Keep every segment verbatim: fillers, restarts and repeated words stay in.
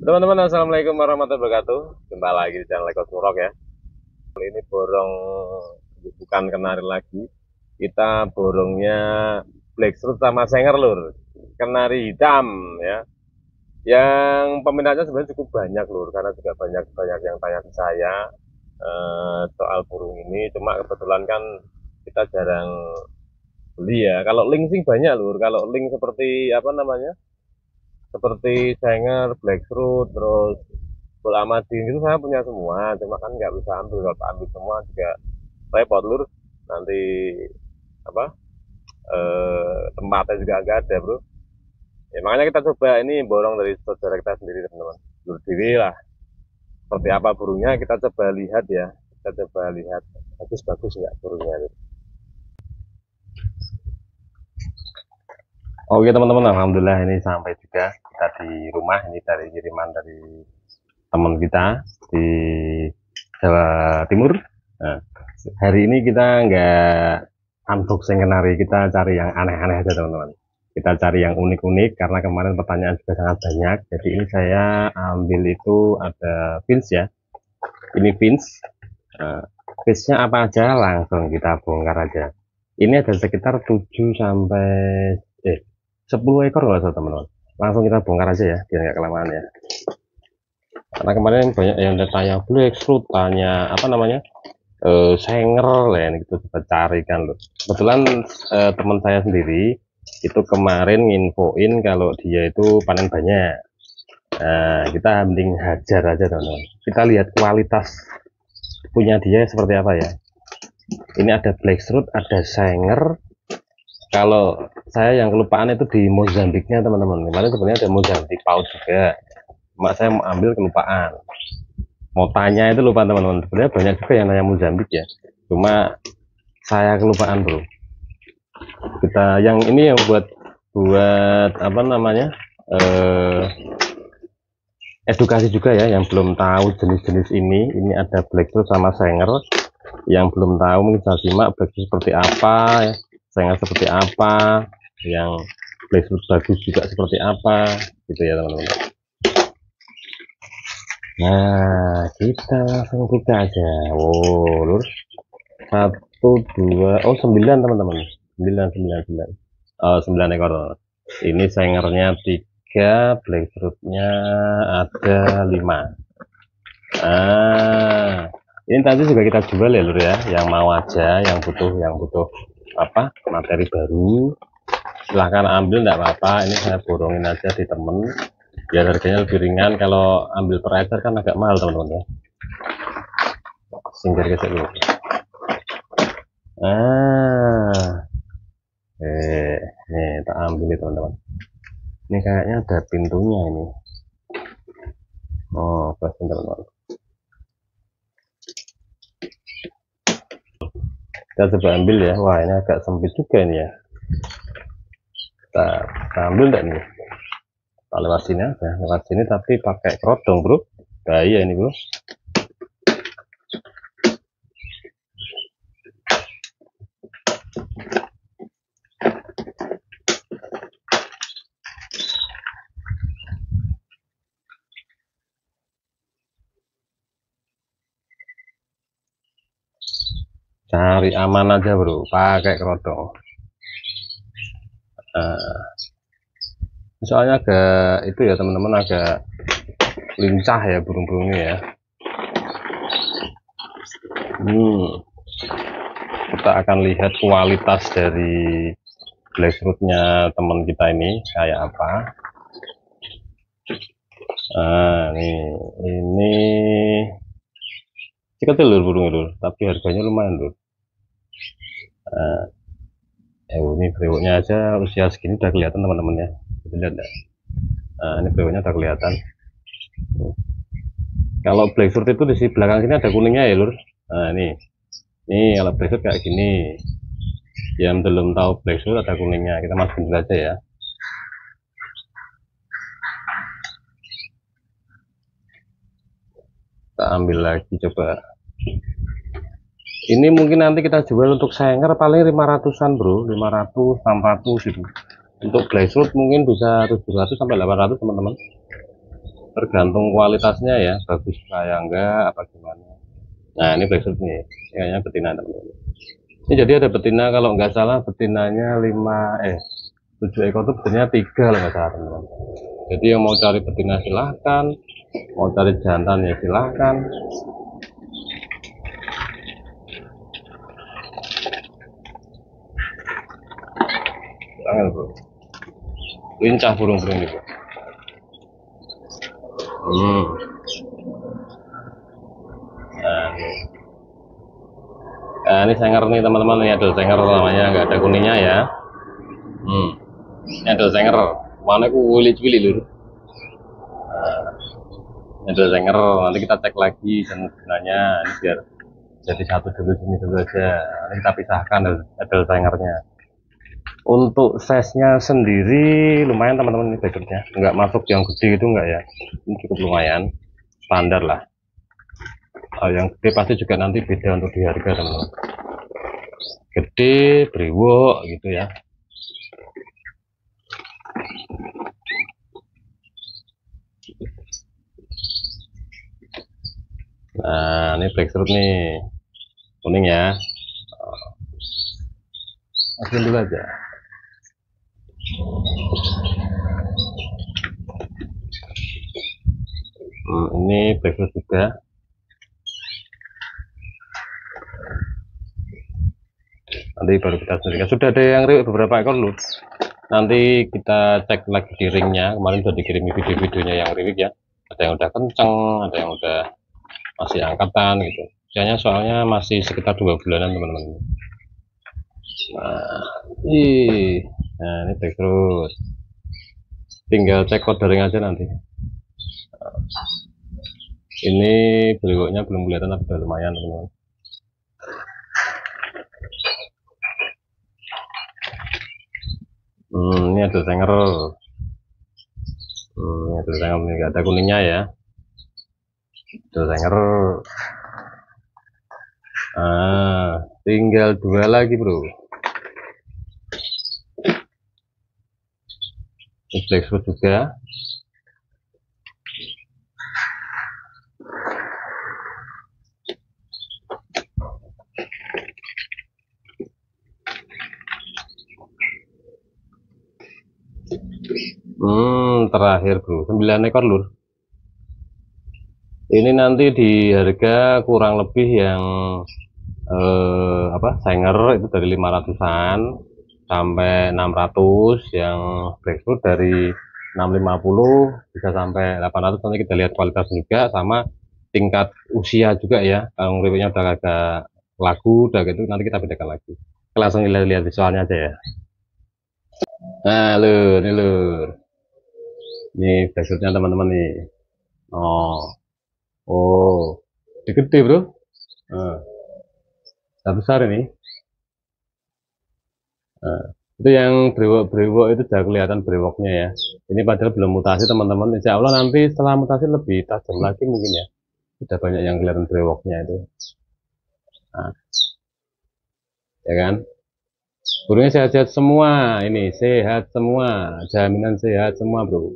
Teman-teman, assalamualaikum warahmatullahi wabarakatuh. Jumpa lagi di channel Eko Surok ya. Kali ini borong bukan kenari lagi. Kita borongnya Blackroot sama Senger lur. Kenari hitam ya. Yang peminatnya sebenarnya cukup banyak lur, karena juga banyak banyak yang tanya ke saya eh, soal burung ini. Cuma kebetulan kan kita jarang beli ya. Kalau link sih banyak lur. Kalau link seperti apa namanya? Seperti Sanger, Blackroot, terus Bul Amadin itu saya punya semua, cuma kan nggak bisa ambil. Kalau ambil semua juga repot lur. Nanti apa eh, tempatnya juga nggak ada bro. Ya makanya kita coba ini borong dari saudara kita sendiri teman-teman. Lur diri lah. Seperti apa burungnya kita coba lihat ya. Kita coba lihat bagus-bagus nggak burungnya. Lur. Oke teman-teman, alhamdulillah ini sampai juga kita di rumah. Ini dari kiriman dari teman kita di Jawa Timur. Nah, hari ini kita nggak unboxing kenari, kita cari yang aneh-aneh aja teman-teman. Kita cari yang unik-unik karena kemarin pertanyaan juga sangat banyak. Jadi ini saya ambil itu ada fins ya. Ini fins. Nah, finsnya apa aja langsung kita bongkar aja. Ini ada sekitar tujuh sampai eh sepuluh ekor kalau salah teman-teman. Langsung kita bongkar aja ya biar nggak kelamaan ya. Karena kemarin banyak yang tanya Blackroot, tanya apa namanya eh, Sanger lah ya, kita coba carikan loh. Kebetulan eh, teman saya sendiri itu kemarin nginfoin kalau dia itu panen banyak. Nah, kita mending hajar aja teman-teman. Kita lihat kualitas punya dia seperti apa ya. Ini ada Blackroot, ada Sanger. Kalau saya yang kelupaan itu di Mozambiknya teman-teman. Kemarin sebenarnya ada Mozambik paut juga. Mak saya mau ambil kelupaan. Mau tanya itu lupa teman-teman. Sebenarnya banyak juga yang nanya Mozambik ya. Cuma saya kelupaan bro. Kita yang ini yang buat buat apa namanya eh, edukasi juga ya. Yang belum tahu jenis-jenis ini. Ini ada Blackroot sama Sanger. Yang belum tahu mungkin saya simak Blackroot seperti apa, Sanger seperti apa, yang Blackroot bagus juga seperti apa, gitu ya teman-teman. Nah, kita langsung buka aja. Wow, lur. Satu, dua, oh sembilan teman-teman. Sembilan, sembilan, sembilan. Oh, sembilan ekor. Ini Sangernya tiga, Blackrootnya ada lima. Ah, ini tadi juga kita jual ya lur ya. Yang mau aja, yang butuh, yang butuh apa materi baru, silahkan ambil, enggak apa-apa. Ini saya borongin aja di temen biar harganya lebih ringan. Kalau ambil per ekor kan agak mahal teman-teman ya. Singgir gesek dulu. Ah, eh, nih tak ambil nih teman-teman. Ini kayaknya ada pintunya ini. Oh, pasti teman-teman. Kita coba ambil ya. Wah, ini agak sempit juga ini ya. Kita, kita ambil enggak nih? Kita lewat sini aja, lewat sini tapi pakai kerodong bro. Bahaya ini bro. Cari aman aja bro, pakai kerodong. Nah, soalnya agak itu ya teman-teman, agak lincah ya burung-burungnya ya. Hmm, kita akan lihat kualitas dari Blackrootnya teman kita ini kayak apa. Nah, nih ini kecil lur burung itu, tapi harganya lumayan lur. Nah, eh, ini brewoknya aja usia segini udah kelihatan teman-teman ya. Kita lihat ya. Nah, ini brewoknya udah kelihatan. Kalau Blackroot itu di belakang sini ada kuningnya ya lur. Nah ini, ini kalau Blackroot kayak gini. Yang belum tahu Blackroot ada kuningnya, kita masukin dulu aja ya. Kita ambil lagi coba. Ini mungkin nanti kita jual untuk Sanger paling lima ratusan bro, lima ratus, enam ratus gitu. Untuk Blackroot mungkin bisa tujuh ratus sampai delapan ratus teman-teman. tergantung kualitasnya ya, bagus kayak enggak apa gimana. Nah ini blackstrut nih, ini kayaknya betina teman-teman. Ini jadi ada betina, kalau nggak salah betinanya lima eh tujuh ekor tuh betinanya tiga kalau nggak salah teman-teman. Jadi yang mau cari betina silahkan, mau cari jantan ya silahkan. Jangan bro, lincah burung-burung ini bro. Hmm. Nah, ini. Nah, ini senger nih teman-teman, ini ada senger namanya, nggak ada kuningnya ya. Hmm. Ini ada senger, mana ku wilit-wilit lur. Nah, ini ada senger, nanti kita cek lagi sebenarnya ini biar jadi satu dulu sini dulu aja. Nanti kita pisahkan ada sengernya. Untuk size-nya sendiri lumayan teman-teman, ini backgroundnya nggak masuk yang gede itu enggak ya, ini cukup lumayan standar lah. Oh, yang gede pasti juga nanti beda untuk di harga teman-teman, gede brewok gitu ya. Nah ini blackstrut nih kuning ya, masukin dulu aja. Hmm, ini blackstrut juga. Nanti baru kita sendirikan. Sudah ada yang riwik beberapa ekor loh. Nanti kita cek lagi di ringnya. Kemarin sudah dikirimi video-videonya yang riwik ya. Ada yang udah kenceng, ada yang udah masih angkatan gitu. Usianya soalnya masih sekitar dua bulanan teman-teman. Nah, ih, nah ini blackstrut. Tinggal cek kodering aja nanti. Ini brewoknya belum kelihatan tapi udah lumayan teman-teman. Hmm, ini ada senger. Hmm, ini ada senger nih, gak ada kuningnya ya. Ada senger. Ah, tinggal dua lagi bro. Ini blackstrut juga. Hmm, terakhir bro, sembilan ekor lur. Ini nanti di harga kurang lebih yang eh, apa senger itu dari lima ratusan sampai enam ratus, yang blackstrut dari enam ratus lima puluh bisa sampai delapan ratus. Nanti kita lihat kualitas juga sama tingkat usia juga ya. Kalau riwiknya udah agak lagu udah gitu nanti kita bedakan lagi. Kita langsung lihat-lihat visualnya aja ya. Nah lur, ini lur, ini blackstrutnya teman-teman nih. Oh, oh, gede bro. Nah, udah besar ini. Nah, itu yang brewok-brewok itu udah kelihatan brewoknya ya. Ini padahal belum mutasi teman-teman. Insya Allah nanti setelah mutasi lebih tajam lagi mungkin ya. Udah banyak yang kelihatan brewoknya itu. Nah, ya kan? Burungnya sehat-sehat semua. Ini sehat semua. Jaminan sehat semua bro.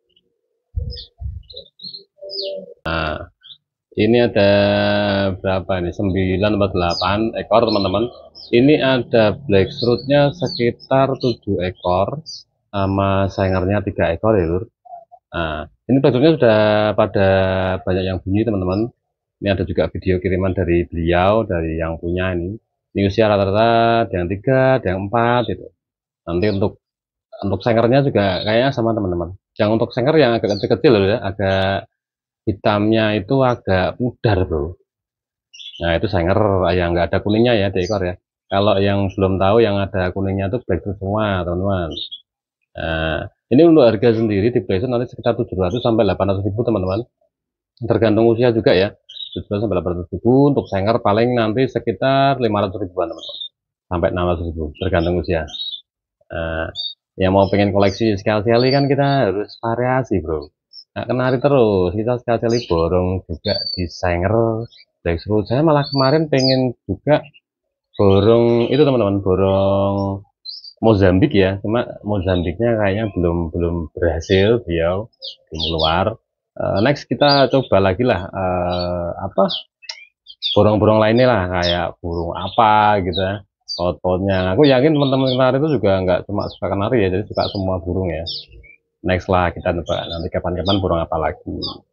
Nah, ini ada berapa nih? sembilan atau delapan ekor teman-teman. Ini ada blackstrutnya sekitar tujuh ekor sama sengernya tiga ekor ya lur. Nah, ini blackstrutnya sudah pada banyak yang bunyi teman-teman. Ini ada juga video kiriman dari beliau, dari yang punya ini. Ini usia rata-rata ada yang tiga, ada yang empat gitu. Nanti untuk untuk sengernya juga kayaknya sama teman-teman. Yang untuk senger yang agak kecil-kecil loh ya, agak hitamnya itu agak pudar bro. Nah itu senger yang nggak ada kuningnya ya di ekor ya. Kalau yang belum tahu yang ada kuningnya itu blackstrut semua teman-teman. Nah ini untuk harga sendiri di blackstrut nanti sekitar tujuh ratus sampai delapan ratus ribu teman-teman. Tergantung usia juga ya. tujuh ratus sampai delapan ratus ribu. Untuk senger paling nanti sekitar lima ratus ribuan teman-teman. Sampai enam ratus ribu tergantung usia. Nah, yang mau pengen koleksi sekali-sekali kan kita harus variasi bro. Nah, kenari terus kita sekali-sekali borong juga di senger blackstrut. Saya malah kemarin pengen juga borong itu teman-teman, borong Mozambik ya, cuma Mozambiknya kayaknya belum belum berhasil beliau belum keluar. Uh, next kita coba lagi lah uh, apa burung-burung lainnya lah, kayak burung apa gitu ya, paut-pautnya. Aku yakin teman-teman kenari itu juga nggak cuma suka kenari ya, jadi suka semua burung ya. Next lah kita coba nanti kapan-kapan burung apa lagi.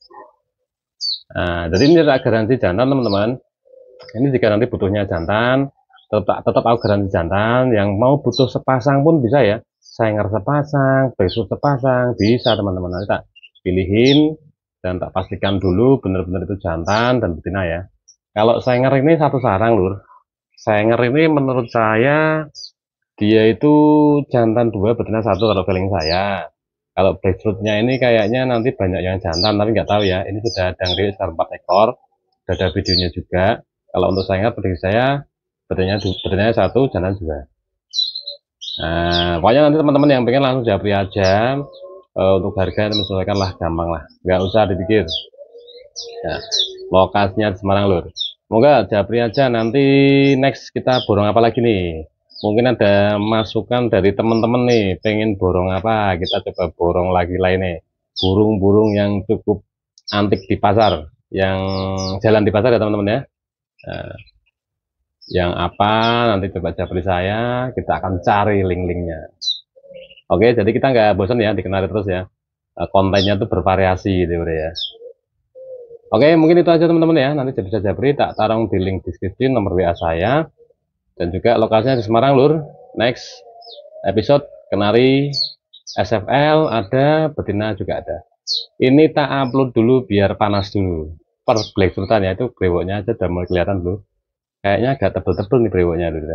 Nah, jadi ini ada garansi jantan teman-teman. Ini jika nanti butuhnya jantan, tetap tetap aku garansi jantan. Yang mau butuh sepasang pun bisa ya. Sanger sepasang, besut sepasang, bisa teman-teman. Nanti tak pilihin dan tak pastikan dulu benar-benar itu jantan dan betina ya. Kalau sanger ini satu sarang lur. Sanger ini menurut saya dia itu jantan dua betina satu kalau feeling saya. Kalau breadfruitnya ini kayaknya nanti banyak yang jantan, tapi nggak tahu ya. Ini sudah ada yang rilis empat ekor, sudah ada videonya juga. Kalau untuk sanger prediksi saya betinanya betinanya satu, jantan dua. Nah, pokoknya nanti teman-teman yang pengen langsung japri aja. Uh, untuk harga menyesuaikan lah, gampang lah, nggak usah dipikir. Nah, lokasinya di Semarang lur. Semoga japri aja. Nanti next kita borong apa lagi nih? Mungkin ada masukan dari teman-teman nih, pengen borong apa, kita coba borong lagi lainnya. Burung-burung yang cukup antik di pasar, yang jalan di pasar ya teman-teman ya. Nah, yang apa nanti coba japri saya, kita akan cari link-linknya. Oke, jadi kita nggak bosan ya dikenali terus ya. Kontennya tuh bervariasi gitu ya. Oke, mungkin itu aja teman-teman ya. Nanti bisa japri tak taruh di link deskripsi nomor W A saya dan juga lokasinya di Semarang lur. Next episode kenari S F L ada, betina juga ada. Ini tak upload dulu biar panas dulu. Per blackfruitan ya, itu brewoknya aja udah mulai kelihatan dulu. Kayaknya agak tebel-tebel nih brewoknya dulu.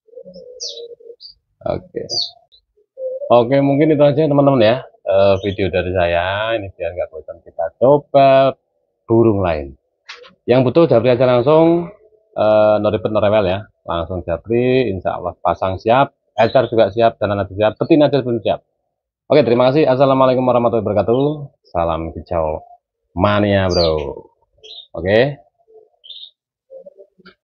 Oke. Oke, mungkin itu aja teman-teman ya. Uh, video dari saya ini biar nggak bosan, kita coba burung lain. Yang butuh japri aja langsung, uh, no ribet no rewel ya. Langsung japri, insya Allah pasang siap, ecer juga siap, dan nanti siap, betina pun siap. Oke, terima kasih. Assalamualaikum warahmatullahi wabarakatuh. Salam kicau mania bro. Oke.